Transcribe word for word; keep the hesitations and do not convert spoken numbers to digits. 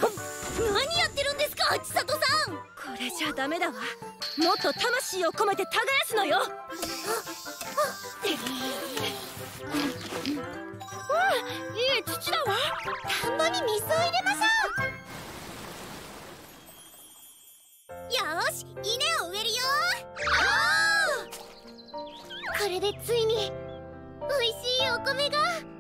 何やってるんですか、千里さん。これじゃダメだわ。もっと魂を込めて耕すのよ。うん、いい土だわ。田んぼに水を入れましょう。よーし、稲を植えるよ。これでついにおいしいお米が。